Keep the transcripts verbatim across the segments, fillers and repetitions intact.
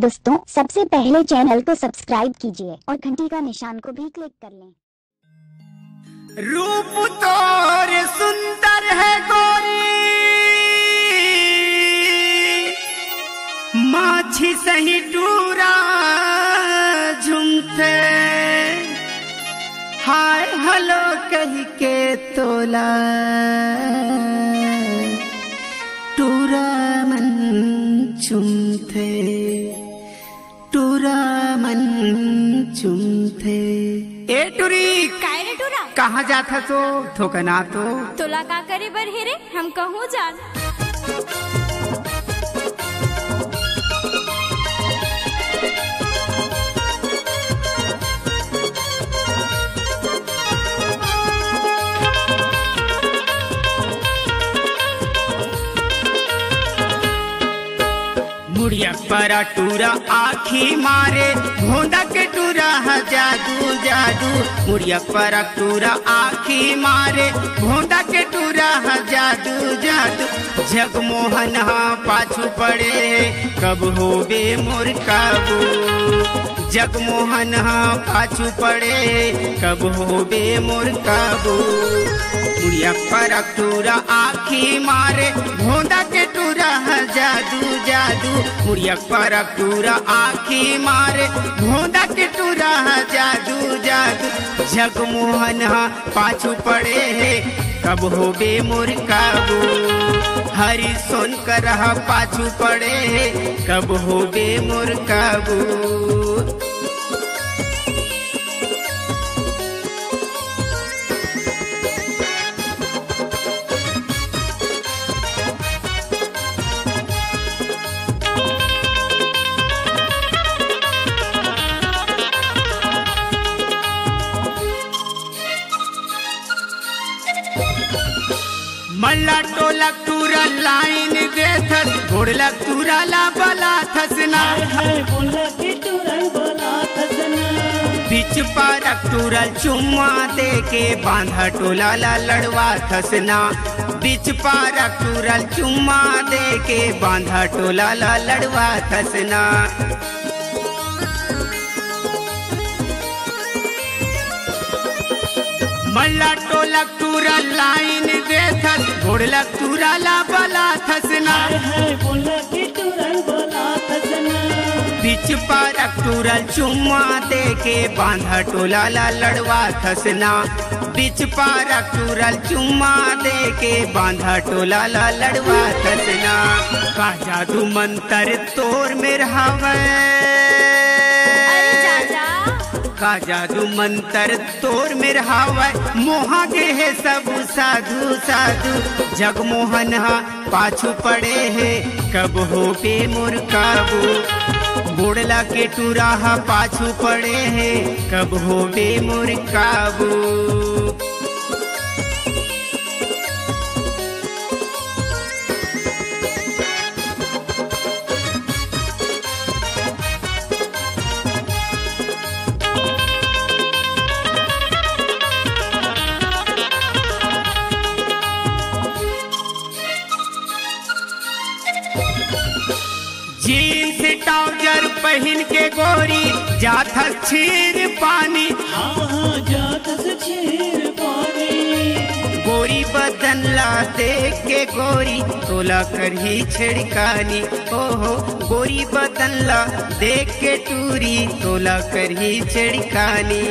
दोस्तों सबसे पहले चैनल को सब्सक्राइब कीजिए और घंटी का निशान को भी क्लिक कर लें। रूप तोर सुंदर है गोरी, माछी सही टूरा झुमते, हाय हलो कही के तोला टूरा मन चुमथे, टूरा मन चुमथे। ए टूरी काय रे टूरा कहाँ जाता तो ठोकना तो तोला का करे बर हेरे हम कहूँ जान। मुड़िया पर टूरा आखी मारे, भोंदा के टूरा जादू जादू। मुड़िया पर टूरा आखी मारे, भोंदा के टूरा जादू जादू। जगमोहन पाछू पड़े, कब हो बे मोर काबू। जगमोहन पाछू पड़े, कब हो बे मोर काबू। मुड़िया पर टूरा आखी मारे, भोंदा के टूरा जादू जादू। मुड़िया पर टूरा आखी मारे, भोंदा के टूरा जादू जादू। जगमोहन पाछू पड़े है, कब हो बे मोर काबू। हरि सोन कर पाछू पड़े है, कब हो बे मोर काबू। मल्ला टोला टूरा लाइन देथस, घोड़ला टूरा ला बला थसना। बीच पारक टूरा चुम्मा दे के बांधा टोला ला लड़वा थसना। बीच पारक टूरा चुम्मा दे के बांधा टोला ला लड़वा थसना। मल्ला टोला टूरा लाइन देथस, घोड़ला टूरा ला बला थसना। बीच पारक टूरा चुम्मा दे के बांधा टोला ला लड़वा थसना। बीच पारक टूरा चुम्मा दे के बांधा टोला ला लड़वा थसना। का जादू मंतर तोर में रहावे, का जादू मंतर तोर में रहावे। मोहा के है सब साधु साधु। जगमोहन पाछू पड़े है, कब हो बे मोर काबू। बोड़ला के टूरा पाछू पड़े है, कब हो बे मोर काबू। जीन्स ट्राउजर पहन के गोरी जात छीर पानी। हाँ जात छीर पानी। गोरी बदन ला देख के गोरी तोला करही छिड़कानी। ओहो गोरी बदन ला देख के टूरी तोला करही छिड़कानी।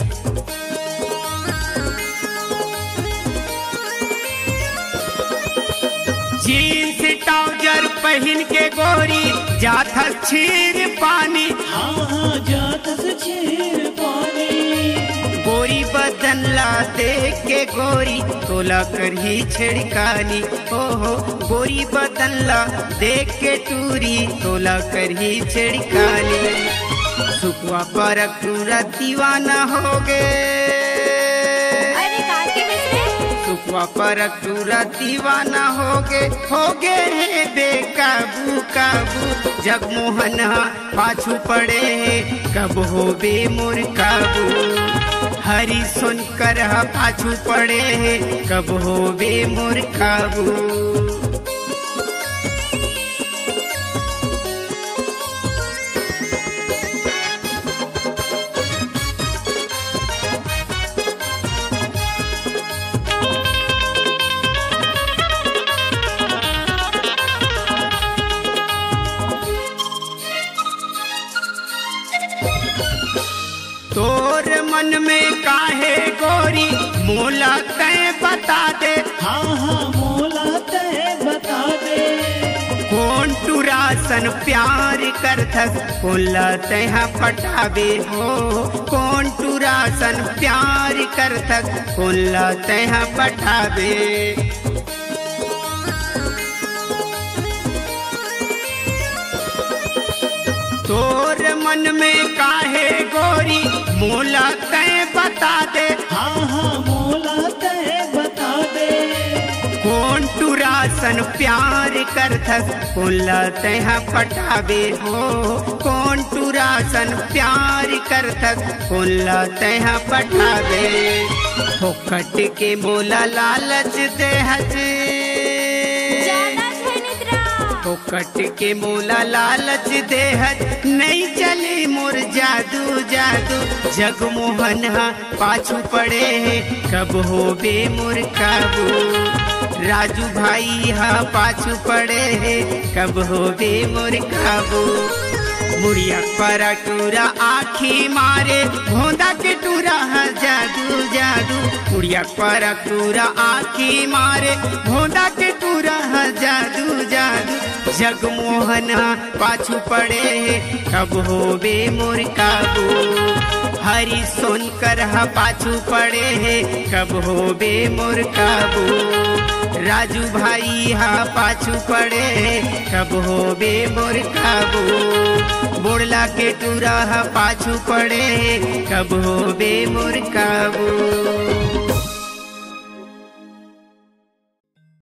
जीन्स ट्राउजर पहन के गोरी जात छीर पानी। हाँ जात छीर पानी। गोरी बदन ला देख के गोरी तोला करही छिड़कानी। ओहो गोरी बदन ला देख के टूरी तोला करही छिड़कानी। सुखवा पर टूरा दीवाना हो गए, सुखवा पर टूरा दीवाना हो गे हो गे है बेकाबू काबू। जगमोहन पाछू पड़े है, कब हो बे मोर काबू। हरि सुन कर पाछू पड़े है, कब हो बे मोर काबू। मन में काहे गोरी मोला तय बता दे। हाँ हाँ मोला तय बता दे। कौन टुरासन प्यार करथस कोला तह पटावे हो। कौन टुरासन प्यार करथस कोला तह पटावे। तोर मन में काहे गोरी मोला तय बता दे। हाँ हाँ मोला तय बता दे। कौन टुरासन प्यार करथस कोला तह पटावे हो। कौन टुरासन प्यार करथस कोला तह पटावे। फोकट के मोला लालच देहज। फोकट के मोला लालच देहत नहीं चले मोर जादू जादू। जगमोहन पाछू पड़े है कब हो बे मोर काबू। राजू भाई हा पाछू पड़े है कब हो बे मोर काबू। मुड़िया पर टूरा आखी मारे भोंदा के टूरा जादू जादू। मुड़िया पर टूरा आखी मारे भोंदा के टूरा जादू जादू। जगमोहन पाछू पड़े कब हो बे मोर काबू। हरि सोनकर पाछू पड़े कब हो बे मोर काबू। राजू भाई हा पाछू पड़े कब हो बे मोर काबू। बुढ़ला के टूरा पाछू पड़े कब हो बे मोर काबू।